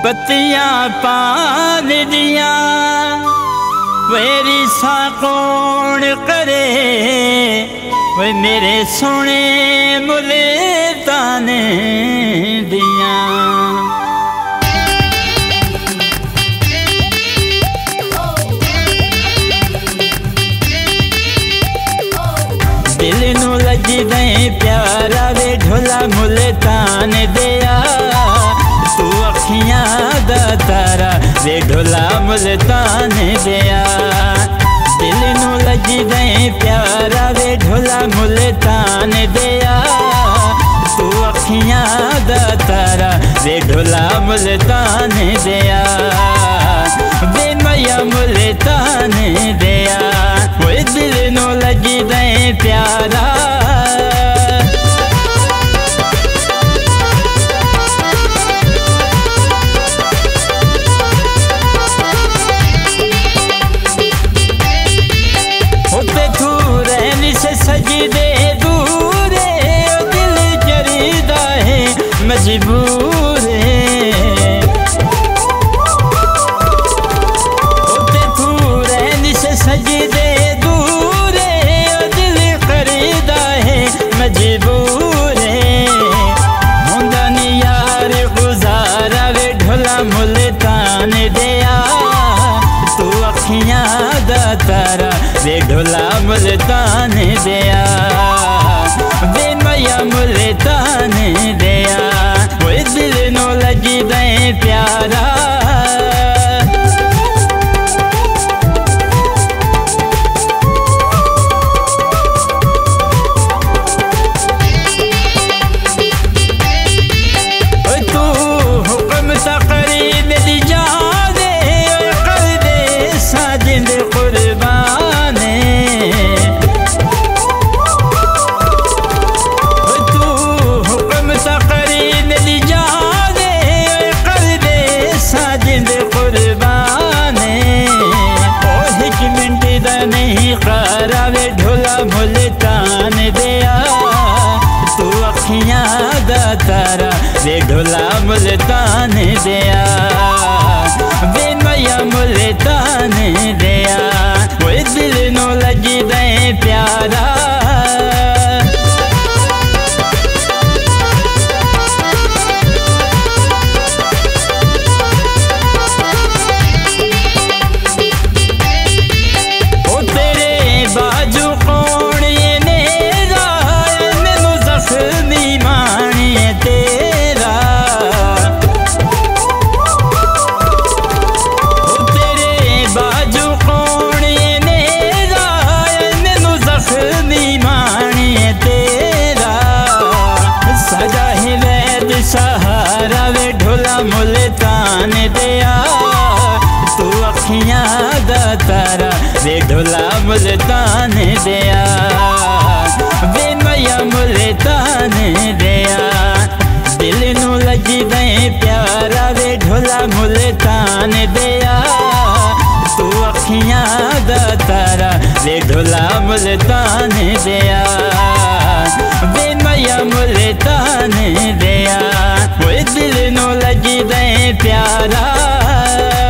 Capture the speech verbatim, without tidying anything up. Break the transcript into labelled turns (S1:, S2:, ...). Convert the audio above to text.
S1: पत्तियां पान दिया वेरी सा कौन करे, वे मेरे सोने मुले ताने दिया। दिल नू लजी दे प्यारा वे ढोला मुल्तान दिया, तू अखियां दा तारा वे ढोला मुल्तान दिया। दिल नू लजी दे प्यारा वे ढोला मुल्तान दिया, तू अखियां दा तारा वे ढोला मुल्तान दिया। वे मैया मुल्तान दिया, वो दिल नू लजी दे प्यारा। होते तू रहनी से सजदे दूरे, दिल जरीदा है मजबूर है। होते तू रहनी से सजदे दूरे, दिल खरीदा है मजबूर है। मुंदा नी यार गुजारा वे ढोला मुल्तान दिया, तू अखियां दा तारा वे ढोला मुल्तान दिया। वे मैया मुल्तान दिया, वो दिल नू लजी दे प्यारा। तू हुक्म तकरी मेरी जान कर दे साजिद कुर्बान। तू हुक्म तकरी मेरी जान कर दे साजिद कुर्बान। ओ हिक मिनट दा नहीं करा वे ढोला मुल्तान दिया, तू अखियां दा तारा वे ढोला मुल्तान दिया। वे मैया मुल्तान दिया, वो दिल नू लजी दे प्यारा। ओ तेरे बाजू कौन ये नेरा, मैनू जख्मी माने तेरा। ओ तेरे बाजू कौन ये नेरा, मैनू जख्मी माने तेरा। सजा ही वैद सहारा वे ढोला मुल्तान दिया, तू अखियां दा तारा वे ढोला मुल्तान दिया। वे मैया मुल्तान दिया, दिल नू लजी दे प्यारा वे ढोला मुल्तान दिया, तू अखियां दा तारा वे ढोला मुल्तान दिया। वे मैया मुल्तान दिया, वो दिल नू लजी दे प्यारा।